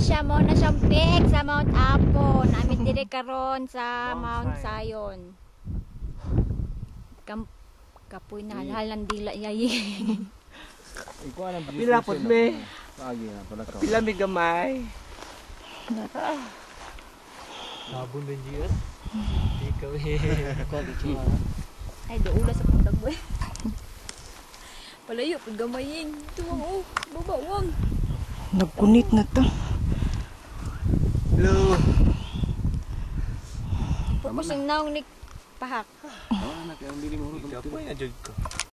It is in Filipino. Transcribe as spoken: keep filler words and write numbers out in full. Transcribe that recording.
siya mo na siyang peak sa Mount Apo. Namin dire karon sa Mount Zion. Kam kapoy na hal ng dila yayi. Pila pod me. Pila mi gamay. Sabon din Diyos. Ikaw eh. Ay doula sa puntag boy. Palayo pud gamayin. Tuwang oh, babawang. Nagkunit na to. Hello. Purpose ng naong ni pahak. Ano na kay ang dili mo. Ikaw po yung adjud ko.